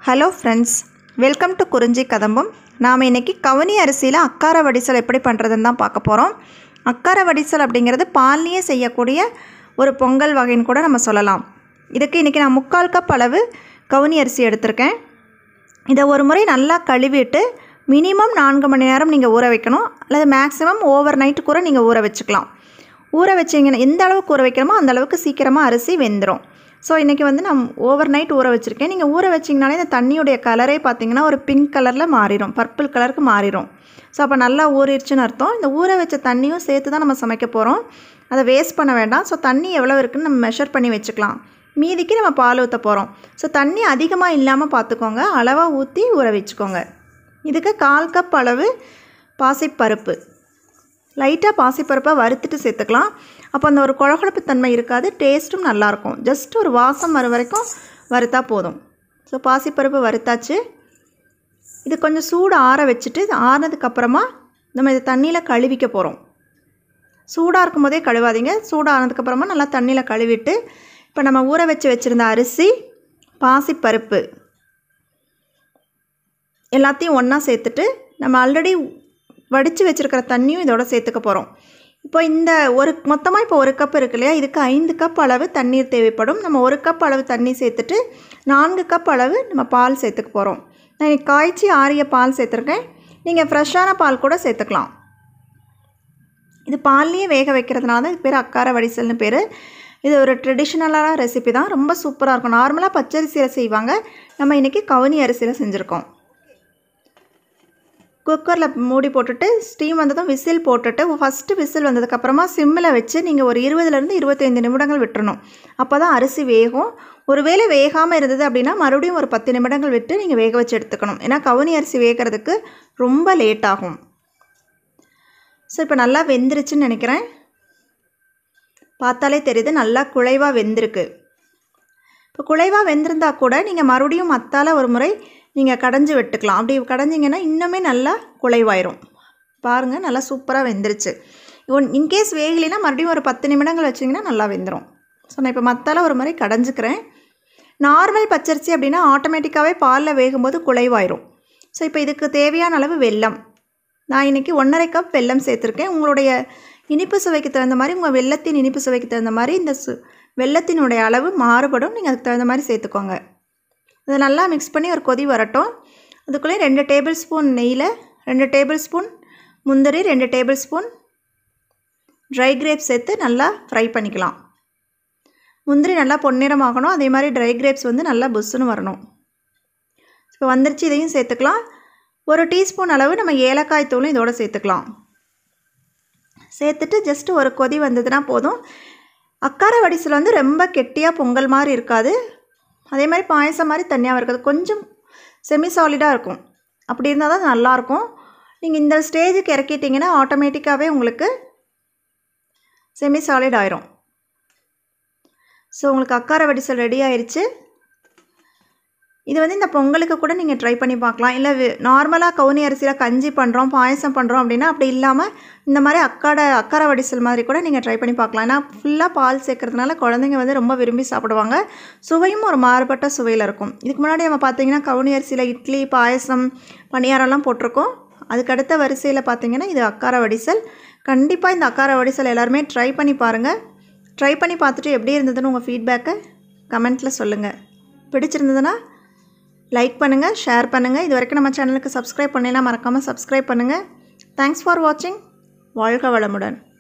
Hello friends, welcome to குறிஞ்சி கதம்பம். நாம் இன்றைக்கி கவுனி அரிசியில் அக்காரவடிசல் எப்படி பண்ணுறதுன்னு தான் பார்க்க போகிறோம். அக்காரவடிசல் அப்படிங்கிறது பால்லையே செய்யக்கூடிய ஒரு பொங்கல் வகைன்னு கூட நம்ம சொல்லலாம். இதுக்கு இன்றைக்கி நான் 3/4 கப் அளவு கவுனி அரிசி எடுத்திருக்கேன். இதை ஒரு முறை நல்லா கழுவிட்டு மினிமம் 4 மணி நேரம் நீங்கள் ஊற வைக்கணும், அல்லது மேக்ஸிமம் ஓவர் நைட்டு கூட நீங்கள் ஊற வச்சுக்கலாம். ஊற வச்சிங்கன்னா எந்த அளவுக்கு ஊற வைக்கிறோமோ அந்த அளவுக்கு சீக்கிரமாக அரிசி வெந்துடும். ஸோ இன்றைக்கி நான் ஓவர் நைட் ஊற வச்சுருக்கேன். நீங்கள் ஊற வச்சிங்கனாலே இந்த தண்ணியுடைய கலரே பார்த்திங்கன்னா ஒரு பிங்க் கலரில் மாறிடும், பர்பிள் கலருக்கு மாறிடும். ஸோ அப்போ நல்லா ஊறிடுச்சுன்னு அர்த்தம். இந்த ஊற வச்ச தண்ணியும் சேர்த்து தான் நம்ம சமைக்க போகிறோம். அதை வேஸ்ட் பண்ண வேண்டாம். ஸோ தண்ணி எவ்வளோ இருக்குதுன்னு நம்ம மெஷர் பண்ணி வச்சுக்கலாம். மீதிக்கு நம்ம பால் ஊற்ற போகிறோம். ஸோ தண்ணி அதிகமாக இல்லாமல் பார்த்துக்கோங்க, அளவாக ஊற்றி ஊற வச்சுக்கோங்க. இதுக்கு 1/4 கப் அளவு பாசிப்பருப்பு, லைட்டாக பாசிப்பருப்பாக வறுத்துட்டு சேர்த்துக்கலாம். அப்போ அந்த ஒரு குழகுழப்பு தன்மை இருக்காது, டேஸ்ட்டும் நல்லாயிருக்கும். ஜஸ்ட் ஒரு வாசம் வர வரைக்கும் வறுத்தா போதும். ஸோ பாசிப்பருப்பு வறுத்தாச்சு. இது கொஞ்சம் சூடு ஆற வச்சுட்டு ஆறினதுக்கப்புறமா நம்ம இது தண்ணியில் கழுவிக்க போகிறோம். சூடாக இருக்கும் போதே கழுவாதீங்க. சூடானதுக்கப்புறமா நல்லா தண்ணியில் கழுவிட்டு இப்போ நம்ம ஊற வச்சுருந்த அரிசி, பாசிப்பருப்பு எல்லாத்தையும் ஒன்றா சேர்த்துட்டு நம்ம ஆல்ரெடி வடித்து வச்சுருக்கிற தண்ணியும் இதோட சேர்த்துக்க போகிறோம். இப்போ இந்த மொத்தமாக இப்போ 1 கப் இருக்கு இல்லையா, இதுக்கு 5 கப் அளவு தண்ணீர் தேவைப்படும். நம்ம 1 கப் அளவு தண்ணி சேர்த்துட்டு 4 கப் அளவு நம்ம பால் சேர்த்துக்க போகிறோம். நான் இன்றைக்கி காய்ச்சி ஆறிய பால் சேர்த்துருக்கேன். நீங்கள் ஃப்ரெஷ்ஷான பால் கூட சேர்த்துக்கலாம். இது பால்லையே வேக வைக்கிறதுனால தான் இது பேர் அக்காரவடிசல்னு பேர். இது ஒரு ட்ரெடிஷ்னலான ரெசிபி தான், ரொம்ப சூப்பராக இருக்கும். நார்மலாக பச்சரிசியில் செய்வாங்க, நம்ம இன்றைக்கி கவுனி அரிசியில் செஞ்சுருக்கோம். குக்கரில் மூடி போட்டுட்டு ஸ்டீம் வந்ததும் விசில் போட்டுட்டு ஃபஸ்ட்டு விசில் வந்ததுக்கப்புறமா சிம்மில் வச்சு நீங்கள் ஒரு 20லேருந்து 25 நிமிடங்கள் விட்டுறணும். அப்போ தான் அரிசி வேகும். ஒருவேளை வேகாமல் இருந்தது அப்படின்னா மறுபடியும் ஒரு 10 நிமிடங்கள் விட்டு நீங்கள் வேக வச்சு எடுத்துக்கணும். ஏன்னா கவுனி அரிசி வேகிறதுக்கு ரொம்ப லேட் ஆகும். ஸோ இப்போ நல்லா வெந்துருச்சுன்னு நினைக்கிறேன். பார்த்தாலே தெரியுது நல்லா குழைவாக வெந்திருக்கு. இப்போ குழைவாக வெந்திருந்தால் கூட நீங்கள் மறுபடியும் மத்தால் ஒரு முறை நீங்கள் கடைஞ்சி விட்டுக்கலாம். அப்படி கடைஞ்சிங்கன்னா இன்னுமே நல்லா குழைவாயிரும். பாருங்கள், நல்லா சூப்பராக வெந்துருச்சு. இன்கேஸ் வேகலைன்னா மறுபடியும் ஒரு 10 நிமிடங்கள் வச்சிங்கன்னா நல்லா வெந்துடும். ஸோ நான் இப்போ மத்தால் ஒரு முறை கடைஞ்சிக்கிறேன். நார்மல் பச்சரிசி அப்படின்னா ஆட்டோமேட்டிக்காகவே பாலில் வேகும்போது குழைவாயிரும். ஸோ இப்போ இதுக்கு தேவையான அளவு வெல்லம், நான் இன்றைக்கி 1/2 கப் வெல்லம் சேர்த்துருக்கேன். உங்களுடைய இனிப்பு சுவைக்கு தகுந்த மாதிரி, உங்கள் வெல்லத்தின் இனிப்பு சுவைக்கு தகுந்த மாதிரி இந்த வெல்லத்தினுடைய அளவு மாறுபடும். நீங்கள் அதுக்கு தகுந்த மாதிரி சேர்த்துக்கோங்க. இதை நல்லா மிக்ஸ் பண்ணி ஒரு கொதி வரட்டும். அதுக்குள்ளே 2 டேபிள் ஸ்பூன் நெய்யில் 2 டேபிள் ஸ்பூன் முந்திரி, 2 டேபிள் ஸ்பூன் ட்ரை கிரேப்ஸ் சேர்த்து நல்லா ஃப்ரை பண்ணிக்கலாம். முந்திரி நல்லா பொன்னிறமாகணும், அதே மாதிரி ட்ரை கிரேப்ஸ் நல்லா புஸ்ஸுன்னு வரணும். இப்போ வந்துருச்சு, இதையும் சேர்த்துக்கலாம். 1 டீஸ்பூன் அளவு நம்ம ஏலக்காய் தூளும் இதோடு சேர்த்துக்கலாம். சேர்த்துட்டு ஜஸ்ட்டு ஒரு கொதி வந்ததுன்னா போதும். அக்காரவடிசல் ரொம்ப கெட்டியாக பொங்கல் மாதிரி இருக்காது, அதே மாதிரி பாயசம் மாதிரி தனியாக இருக்காது, கொஞ்சம் செமி சாலிடாக இருக்கும். அப்படி இருந்தால் தான் நல்லாயிருக்கும். நீங்கள் இந்த ஸ்டேஜுக்கு இறக்கிட்டிங்கன்னா ஆட்டோமேட்டிக்காகவே உங்களுக்கு செமி சாலிட் ஆயிரும். ஸோ உங்களுக்கு அக்காரவடிசல் ரெடி ஆயிடுச்சு. இது இந்த பொங்கலுக்கு கூட நீங்கள் ட்ரை பண்ணி பார்க்கலாம். இல்லை நார்மலாக கவுனி அரிசியில் கஞ்சி பண்ணுறோம், பாயசம் பண்ணுறோம் அப்படின்னா அப்படி இல்லாமல் இந்த மாதிரி அக்காரவடிசல் மாதிரி கூட நீங்கள் ட்ரை பண்ணி பார்க்கலாம். ஏன்னா ஃபுல்லாக பால் சேர்க்கறதுனால குழந்தைங்க ரொம்ப விரும்பி சாப்பிடுவாங்க. சுவையும் ஒரு மாறுபட்ட சுவையில் இருக்கும். இதுக்கு முன்னாடி நம்ம பார்த்தீங்கன்னா கவுனி அரிசியில் இட்லி, பாயசம், பணியாரம்லாம் போட்டிருக்கோம். அதுக்கடுத்த வரிசையில் பார்த்தீங்கன்னா இது அக்காரவடிசல். கண்டிப்பாக இந்த அக்காரவடிசல் எல்லாருமே ட்ரை பண்ணி பாருங்கள். ட்ரை பண்ணி பார்த்துட்டு எப்படி இருந்ததுன்னு உங்கள் ஃபீட்பேக்கை கமெண்ட்டில் சொல்லுங்கள். பிடிச்சிருந்ததுன்னா லைக் பண்ணுங்கள், ஷேர் பண்ணுங்கள். இது வரைக்கும் நம்ம சேனலுக்கு சப்ஸ்கிரைப் பண்ணலைன்னா மறக்காமல் சப்ஸ்கிரைப் பண்ணுங்கள். தேங்க்ஸ் ஃபார் வாட்சிங். வாழ்க வளமுடன்.